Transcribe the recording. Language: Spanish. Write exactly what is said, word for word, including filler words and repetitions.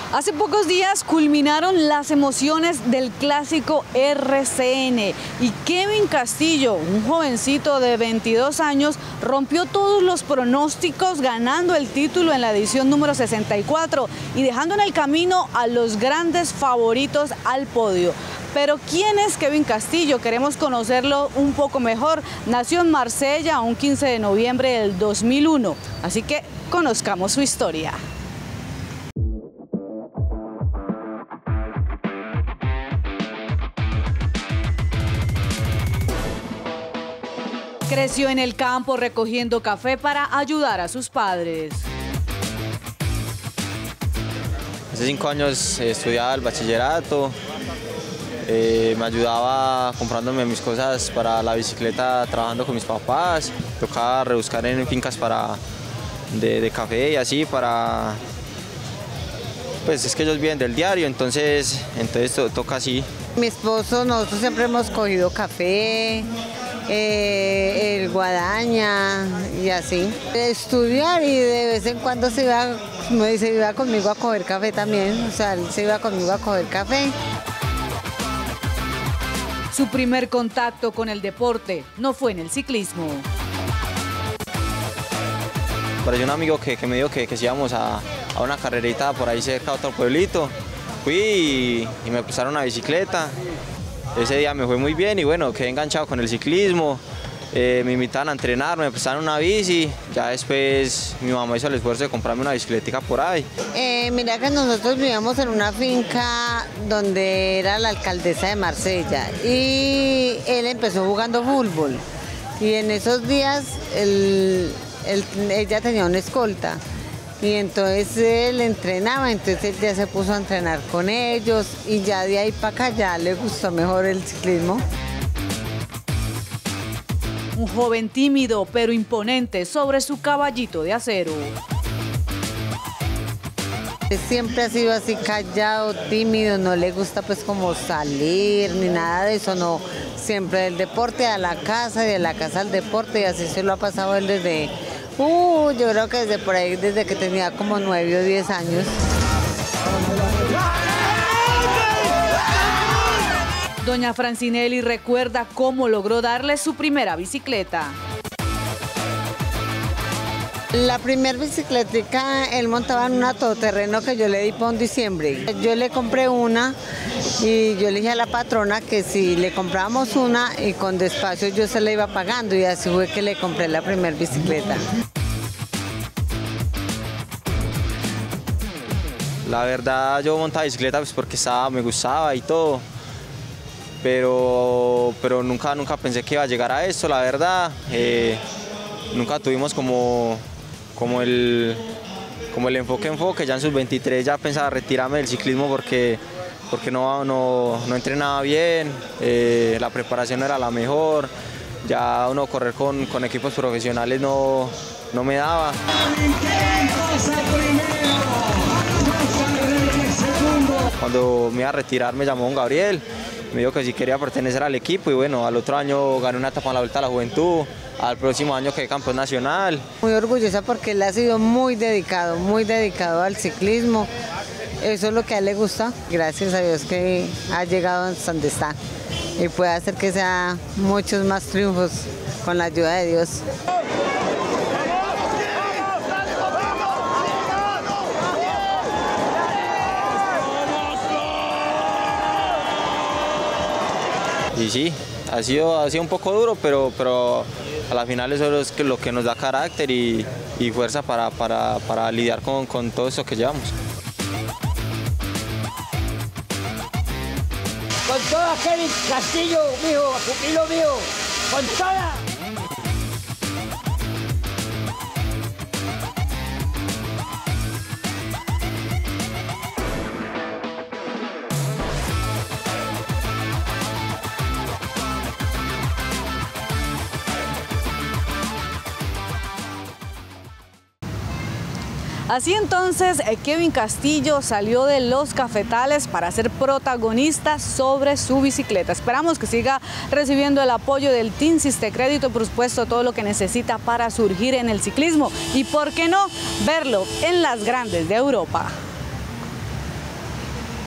Hace pocos días culminaron las emociones del clásico R C N y Kevin Castillo, un jovencito de veintidós años, rompió todos los pronósticos ganando el título en la edición número sesenta y cuatro y dejando en el camino a los grandes favoritos al podio. Pero ¿quién es Kevin Castillo? Queremos conocerlo un poco mejor. Nació en Marsella un quince de noviembre del dos mil uno, así que conozcamos su historia. Creció en el campo recogiendo café para ayudar a sus padres. Hace cinco años estudiaba el bachillerato, eh, me ayudaba comprándome mis cosas para la bicicleta trabajando con mis papás. Tocaba rebuscar en fincas para, de, de café y así para... Pues es que ellos viven del diario, entonces, entonces to, toca así. Mi esposo, nosotros siempre hemos cogido café, eh, el guadaña y así. Estudiar y de vez en cuando se iba, se iba conmigo a coger café también, o sea, él se iba conmigo a coger café. Su primer contacto con el deporte no fue en el ciclismo. Pero hay un amigo que, que me dijo que, que si íbamos a, a una carrerita por ahí cerca a otro pueblito. Fui y, y me prestaron una bicicleta. Ese día me fue muy bien y bueno, quedé enganchado con el ciclismo. Eh, me invitaron a entrenar, me prestaron una bici. Ya después mi mamá hizo el esfuerzo de comprarme una bicicletica por ahí. Eh, mira que nosotros vivíamos en una finca donde era la alcaldesa de Marsella y él empezó jugando fútbol. Y en esos días él, él, ella tenía una escolta. Y entonces él entrenaba, entonces él ya se puso a entrenar con ellos y ya de ahí para acá ya le gustó mejor el ciclismo. Un joven tímido pero imponente sobre su caballito de acero. Siempre ha sido así callado, tímido, no le gusta pues como salir ni nada de eso, no. Siempre del deporte a la casa y de la casa al deporte y así se lo ha pasado él desde... Uh, yo creo que desde por ahí, desde que tenía como nueve o diez años. Doña Francinelli recuerda cómo logró darle su primera bicicleta. La primera bicicletica, él montaba en un todoterreno que yo le di para un diciembre. Yo le compré una y yo le dije a la patrona que si le comprábamos una y con despacio yo se la iba pagando y así fue que le compré la primera bicicleta. La verdad yo montaba bicicleta pues porque estaba, me gustaba y todo, pero, pero nunca, nunca pensé que iba a llegar a esto, la verdad. Eh, nunca tuvimos como... como el, como el enfoque enfoque, ya en sus veintitrés ya pensaba retirarme del ciclismo porque, porque no, no, no entrenaba bien, eh, la preparación no era la mejor, ya uno correr con, con equipos profesionales no, no me daba. Cuando me iba a retirar me llamó don Gabriel, me dijo que si quería pertenecer al equipo y bueno, al otro año gané una etapa en la Vuelta a la Juventud. Al próximo año quedé campeón nacional. Muy orgullosa porque él ha sido muy dedicado, muy dedicado al ciclismo. Eso es lo que a él le gusta. Gracias a Dios que ha llegado hasta donde está. Y puede hacer que sea muchos más triunfos con la ayuda de Dios. Y sí, ha sido, ha sido un poco duro, pero, pero a la final eso es lo que nos da carácter y, y fuerza para, para, para lidiar con, con todo eso que llevamos. Con toda Kevin Castillo, mijo, pupilo mío, con toda. Así entonces, Kevin Castillo salió de los cafetales para ser protagonista sobre su bicicleta. Esperamos que siga recibiendo el apoyo del Team Sistecrédito, por supuesto, todo lo que necesita para surgir en el ciclismo y, ¿por qué no?, verlo en las grandes de Europa.